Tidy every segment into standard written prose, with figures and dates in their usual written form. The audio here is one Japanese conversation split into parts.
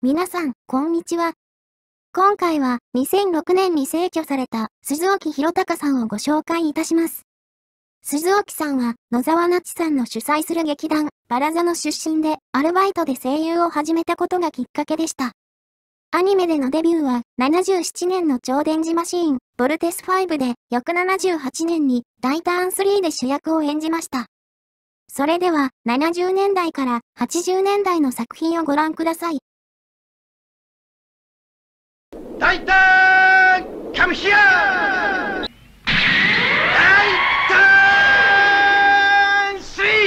皆さん、こんにちは。今回は2006年に逝去された鈴沖弘隆さんをご紹介いたします。鈴沖さんは野沢那智さんの主催する劇団バラ座の出身でアルバイトで声優を始めたことがきっかけでした。アニメでのデビューは77年の超電磁マシーンボルテス5で翌78年に大ターン3で主役を演じました。それでは70年代から80年代の作品をご覧ください。 大胆カムヒア大胆スリ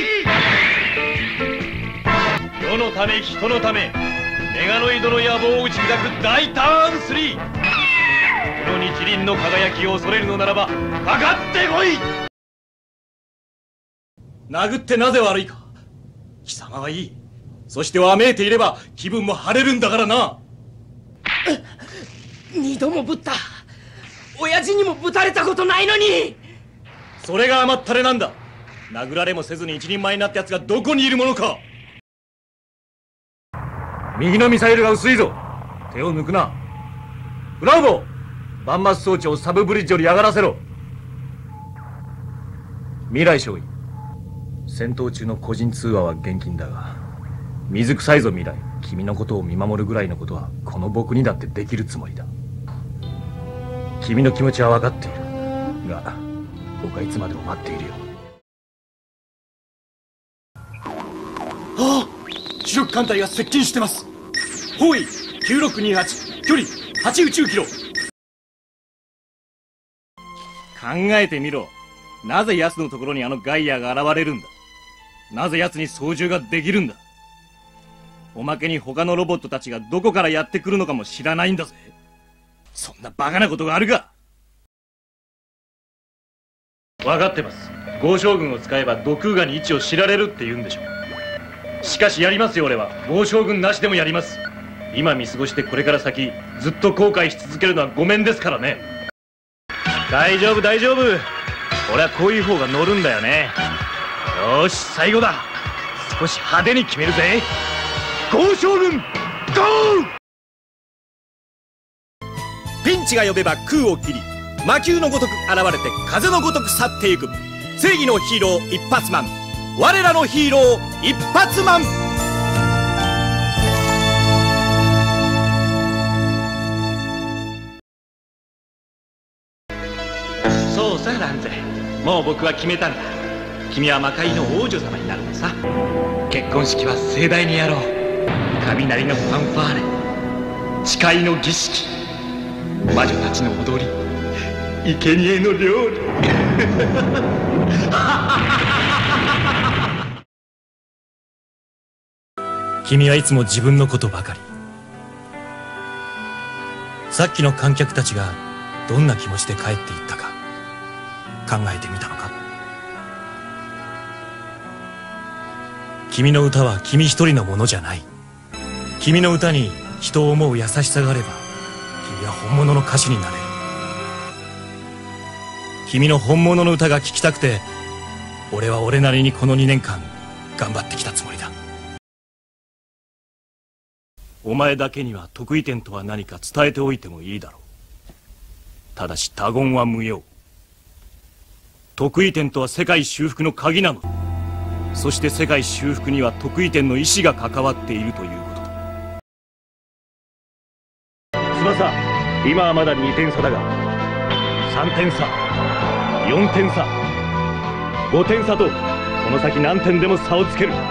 ー世のため人のためメガノイドの野望を打ち砕く大胆スリーこの日輪の輝きを恐れるのならばかかってこい殴ってなぜ悪いか貴様はいいそしてわめいていれば気分も晴れるんだからな二度もぶった親父にもぶたれたことないのにそれが甘ったれなんだ殴られもせずに一人前になった奴がどこにいるものか右のミサイルが薄いぞ手を抜くなブラボーバンマス装置をサブブリッジより上がらせろ未来少尉戦闘中の個人通話は厳禁だが水臭いぞ未来君のことを見守るぐらいのことはこの僕にだってできるつもりだ君の気持ちは分かっているが僕はいつまでも待っているよああ主力艦隊が接近してます方位9628距離8宇宙キロ考えてみろなぜ奴のところにあのガイアが現れるんだなぜ奴に操縦ができるんだおまけに他のロボットたちがどこからやってくるのかも知らないんだぜそんなバカなことがあるか分かってます豪将軍を使えばドクーガに位置を知られるって言うんでしょしかしやりますよ俺は豪将軍なしでもやります今見過ごしてこれから先ずっと後悔し続けるのはごめんですからね大丈夫大丈夫俺はこういう方が乗るんだよねよーし最後だ少し派手に決めるぜ豪将軍ゴーピンチが呼べば空を切り魔球のごとく現れて風のごとく去っていく正義のヒーロー一発マン我らのヒーロー一発マンそうさランゼもう僕は決めたんだ君は魔界の王女様になるのさ結婚式は盛大にやろう雷のファンファーレ誓いの儀式魔女たちの踊り生贄の料理君はいつも自分のことばかりさっきの観客たちがどんな気持ちで帰っていったか考えてみたのか君の歌は君一人のものじゃない君の歌に人を思う優しさがあれば君は本物の歌手になれる君の本物の歌が聴きたくて俺は俺なりにこの2年間頑張ってきたつもりだお前だけには得意点とは何か伝えておいてもいいだろうただし他言は無用得意点とは世界修復の鍵なのだそして世界修復には得意点の意志が関わっているということだ翼今はまだ2点差だが3点差4点差5点差とこの先何点でも差をつける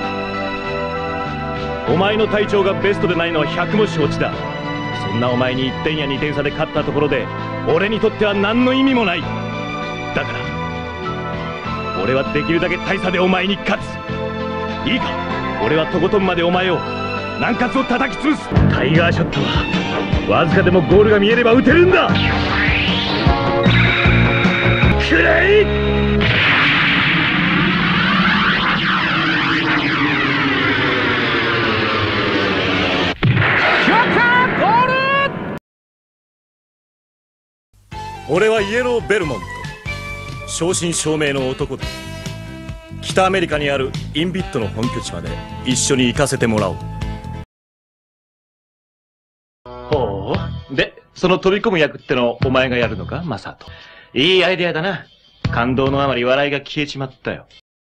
お前の体調がベストでないのは100も承知だそんなお前に1点や2点差で勝ったところで俺にとっては何の意味もないだから俺はできるだけ大差でお前に勝ついいか俺はとことんまでお前を軟骨を叩き潰すタイガーショットはわずかでもゴールが見えれば打てるんだくれい俺はイエローベルモント正真正銘の男だ北アメリカにあるインビットの本拠地まで一緒に行かせてもらおうほう。で、その飛び込む役ってのをお前がやるのか、マサト。いいアイデアだな。感動のあまり笑いが消えちまったよ。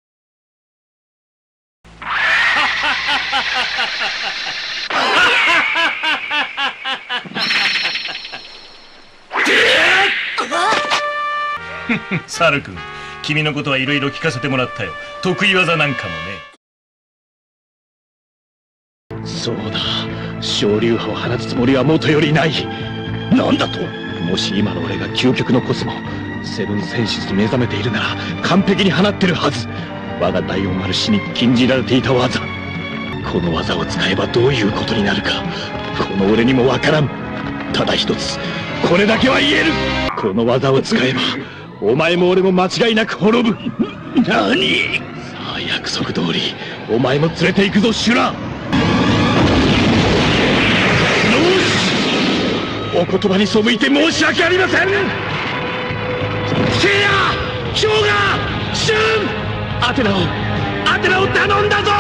サル君、君のことはいろいろ聞かせてもらったよ。得意技なんかもね。そうだ、昇竜波を放つつもりは元よりない。なんだと。もし今の俺が究極のコスモセブンセンシスに目覚めているなら完璧に放ってるはず。我が大王丸氏に禁じられていた技、この技を使えばどういうことになるか、この俺にもわからん。ただ一つこれだけは言える。この技を使えばお前も俺も間違いなく滅ぶ。何？さあ約束通りお前も連れて行くぞ、シュラ。お言葉に背いて申し訳ありません。ケイヤ、ヒョウガ、シュン、アテナを頼んだぞ。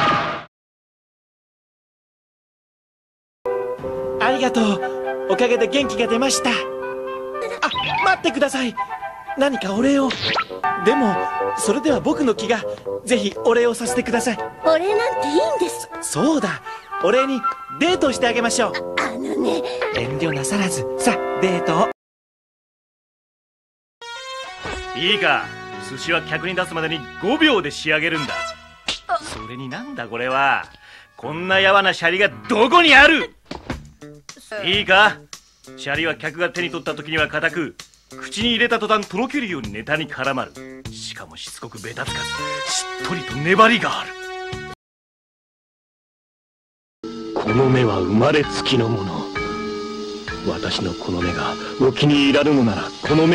ありがとう。おかげで元気が出ました。あ、待ってください。何かお礼を。でもそれでは僕の気が。ぜひお礼をさせてください。 お礼なんていいんです。 そうだ、お礼にデートをしてあげましょう。 あのね、 遠慮なさらず、さあデートを。 いいか、寿司は客に出すまでに5秒で仕上げるんだ。それになんだこれは。こんなやわなシャリがどこにある。いいか、シャリは客が手に取った時には硬く、口に入れた途端とろけるようにネタに絡まる。しかもしつこくベタつかず、しっとりと粘りがある。この目は生まれつきのもの。私のこの目がお気に入らぬのなら、この目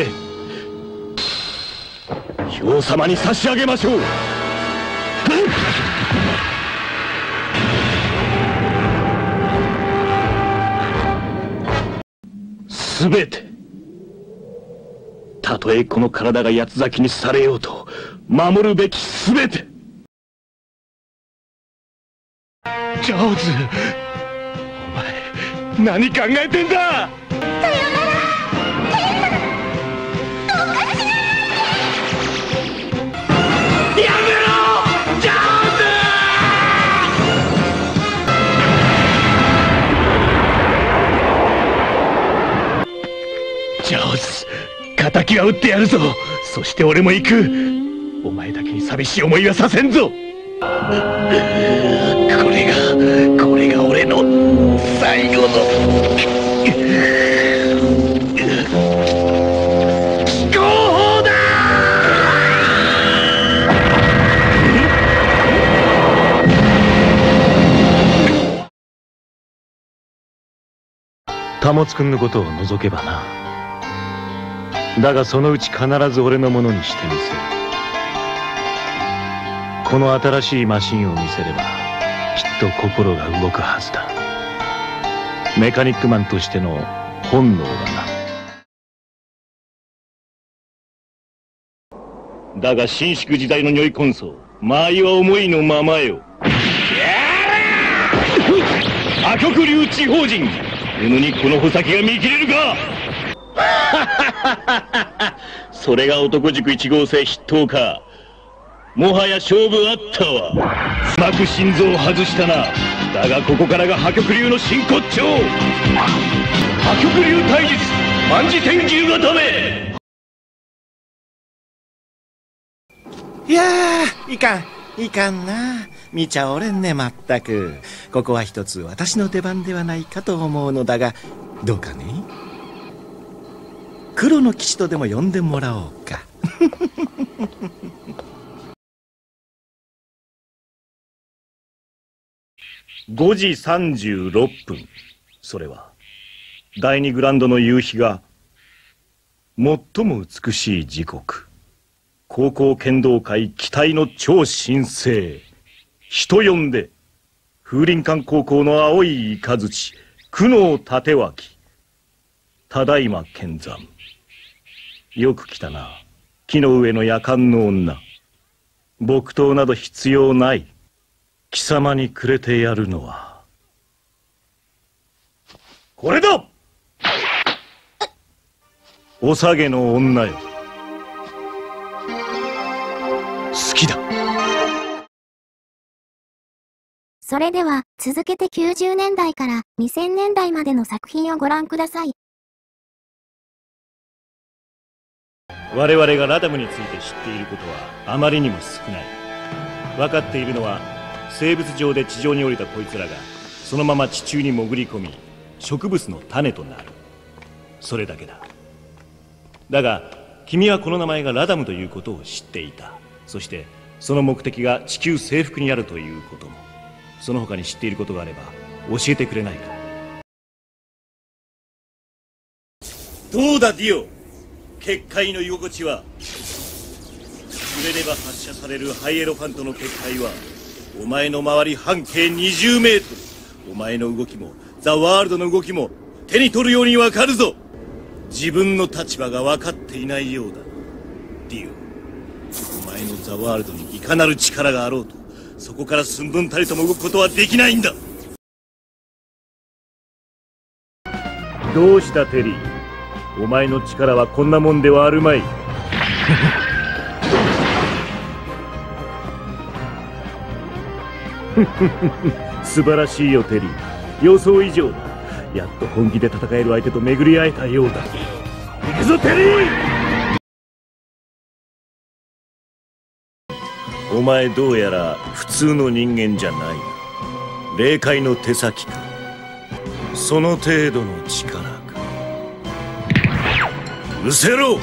ヒョウ様に差し上げましょう。すべて、たとえこの体が八つ裂きにされようと守るべきすべて。ジョーズ、お前何考えてんだ。ジョーズ、敵は撃ってやるぞ。そして俺も行く。お前だけに寂しい思いはさせんぞ。これが俺の最後の合法だ。保君のことを除けばな。だがそのうち必ず俺のものにしてみせる。この新しいマシンを見せればきっと心が動くはずだ。メカニックマンとしての本能だな。だが伸縮時代の如意根相、間合いは思いのままよ。破局流地方人、うぬにこの穂先が見切れるか。それが男塾1号生筆頭か。もはや勝負あったわ。うまく心臓を外したな。だがここからが破局流の真骨頂。破局流体術万事天牛固め。 いやー、いかんな。見ちゃおれんね、まったく。ここは一つ私の出番ではないかと思うのだが、どうかね。黒の騎士とでも呼んでもらおうか。 5時36分。それは第2グランドの夕日が最も美しい時刻。高校剣道会期待の超新星、人呼んで風林館高校の青い雷、久能立脇。ただいま見参。よく来たな、木の上の夜間の女。木刀など必要ない。貴様にくれてやるのはこれだ。おさげの女よ。好きだ。 それでは、続けて90年代から2000年代までの作品をご覧ください。 我々がラダムについて知っていることはあまりにも少ない。分かっているのは、生物上で地上に降りたこいつらがそのまま地中に潜り込み、植物の種となる。それだけだ。だが君はこの名前がラダムということを知っていた。そしてその目的が地球征服にあるということも。その他に知っていることがあれば教えてくれないか。 どうだディオ、結界の居心地は。触れれば発射されるハイエロファントの結界はお前の周り半径20メートル。お前の動きもザ・ワールドの動きも手に取るようにわかるぞ。自分の立場が分かっていないようだディオ。お前のザ・ワールドにいかなる力があろうと、そこから寸分たりとも動くことはできないんだ。 どうしたテリー、お前の力はこんなもんではあるまい。素晴らしいよテリー、予想以上だ。やっと本気で戦える相手と巡り会えたようだ。行くぞテリー。 お前どうやら普通の人間じゃないな。霊界の手先か。その程度の力か。失せろ。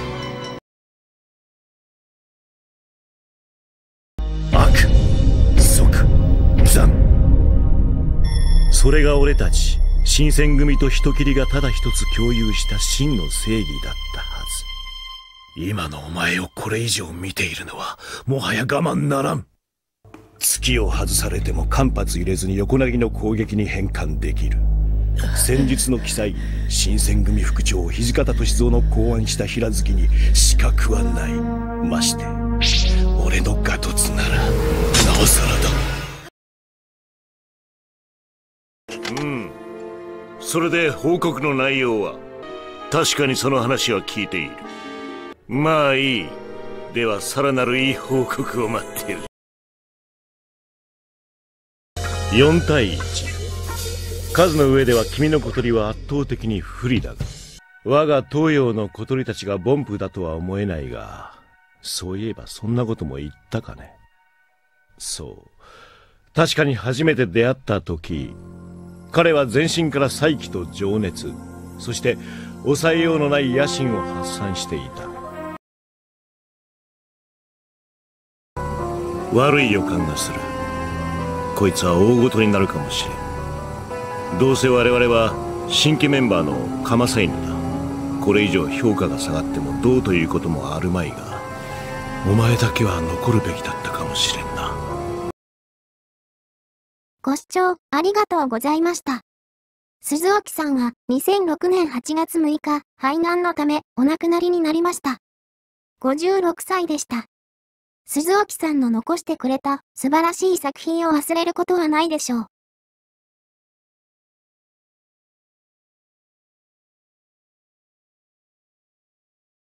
悪、賊、残。それが俺たち新選組と人斬りがただ一つ共有した真の正義だったはず。今のお前をこれ以上見ているのはもはや我慢ならん。月を外されても間髪入れずに横投げの攻撃に変換できる戦術の奇才、新選組副長土方歳三の考案した平月に死角はない。まして俺のガトツならなおさらだ。それで報告の内容は。確かにその話は聞いている。まあいい。ではさらなるいい報告を待っている。4対1。数の上では君の小鳥は圧倒的に不利だが、我が東洋の小鳥たちが凡夫だとは思えないが、そういえばそんなことも言ったかね。そう。確かに初めて出会った時、彼は全身から才気と情熱、そして抑えようのない野心を発散していた。悪い予感がする。こいつは大事になるかもしれん。どうせ我々は新規メンバーのカマサイヌだ。これ以上評価が下がってもどうということもあるまいが、お前だけは残るべきだったかもしれんな。 ご視聴ありがとうございました。鈴沖さんは2006年8月6日、肺がんのためお亡くなりになりました。56歳でした。鈴沖さんの残してくれた素晴らしい作品を忘れることはないでしょう。